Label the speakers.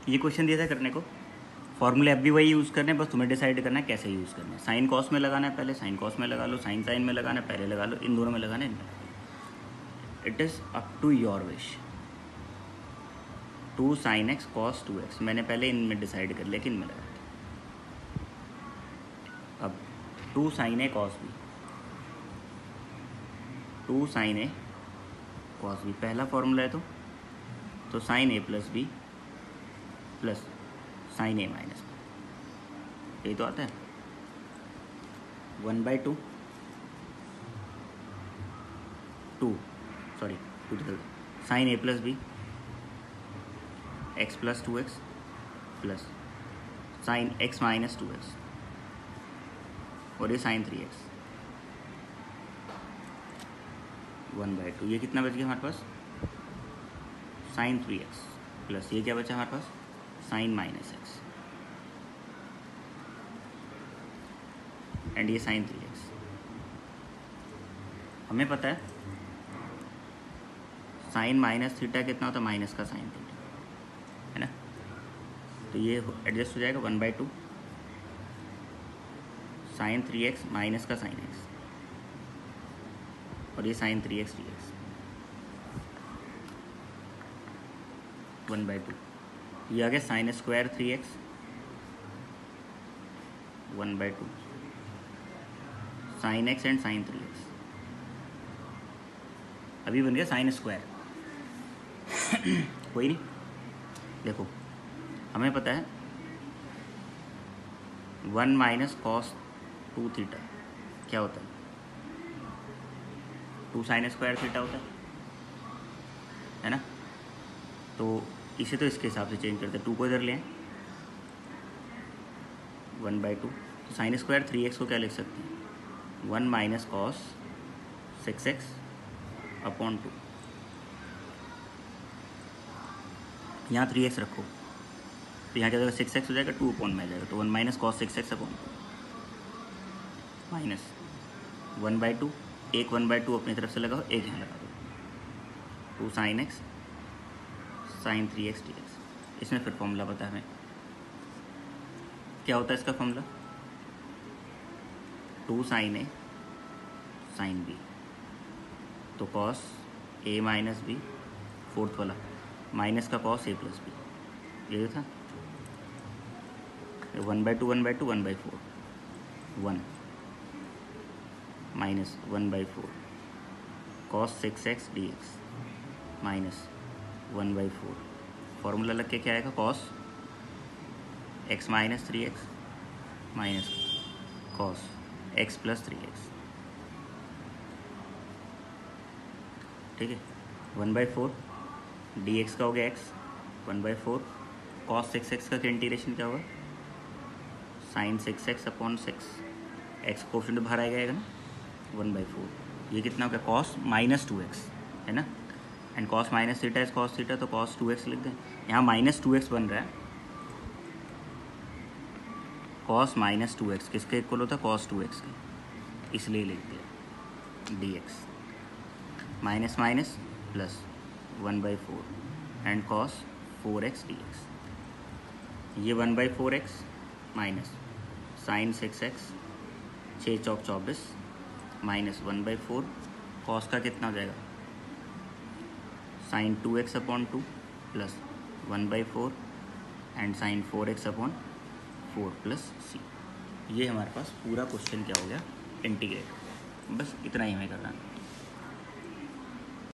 Speaker 1: ये क्वेश्चन दिया था करने को, फॉर्मूले अब भी वही यूज़ करने हैं, बस तुम्हें डिसाइड करना है कैसे यूज़ करना है। साइन कॉस में लगाना है पहले, साइन कॉस में लगा लो, साइन साइन में लगाना है पहले लगा लो, इन दोनों में लगाना है। It is up to your wish. 2 sin x cos 2x मैंने पहले इनमें डिसाइड कर लिया कि इनमें लगा। अब 2 sin a cos b, 2 sin a cos b पहला फॉर्मूला है तो sin a plus B plus sin a minus B, यही तो आता है। 1/2 sin a plus B x plus 2x plus sin x minus 2x और ये sin 3x 1/2। ये कितना बच गया हमारे पास? sin 3x प्लस ये क्या बचा हमारे पास? sin माइनस x एंड ये sin 3x। हमें पता है sin माइनस थीटा कितना होता है? माइनस का sin थीटा, है ना? तो ये एडजस्ट हो जाएगा 1/2 sin 3x माइनस का sin x और ये sin 3x dx 1/2। ये आ गया sin square 3x 1/2 sin x and sin 3x। अभी बन गया sin स्क्वायर। कोई नहीं, देखो हमें पता है 1 माइनस कॉस 2 थीटा क्या होता है? 2 sin स्क्वायर थीटा होता है ना? तो इसे तो इसके हिसाब से चेंज करते हैं, 2 को इधर ले आए 1/2। तो sin स्क्वायर 3x को क्या लिख सकते हैं? 1 माइनस कॉस 6x अपॉन 2। यहाँ 3x रखो तो यहाँ क्या हो जाएगा? 6x हो जाएगा, 2 अपॉन में आ जाएगा, तो 1 minus cos 6x upon 2 minus 1/2। एक 1/2 अपनी तरफ से लगाओ, एक यहाँ लगा दो, 2 sin x sin 3x dx। इसमें फिर फॉर्मूला पता है हमें क्या होता है इसका formula? 2 sin a sin b, तो cos a minus B, fourth वाला माइनस का कॉस a प्लस बी, ये था 1/2 1/2 1/4 1 minus 1/4 cos 6x dx minus 1/4। Formula लग के क्या आएगा? Cos x minus 3x minus cos x plus 3x, ठीक है। 1/4 dx का हो गया x 1/4 कॉस 6x का इंटीग्रेशन क्या होगा? sin 6x upon 6 x coefficient बाहर आएगा ना 1/4। ये कितना हो गया? कॉस माइनस 2x, है ना? And cos minus theta is cos theta, तो कॉस 2x लिख दें। यहाँ माइनस 2x बन रहा है, कॉस माइनस 2x किसके इक्वल होता है? कॉस 2x के, इसलिए लिख दिया dx minus minus plus 1/4 and cos 4x dx। ये 1/4x माइनस साइन 6x 6 चौक 24 माइनस 1/4 कॉस का कितना हो जाएगा? Sine 2x upon 2 plus 1/4 and sine 4x upon 4 plus c। ये हमारे पास पूरा क्वेश्चन क्या हो गया? इंटीग्रेट। बस इतना ही हमें करना है।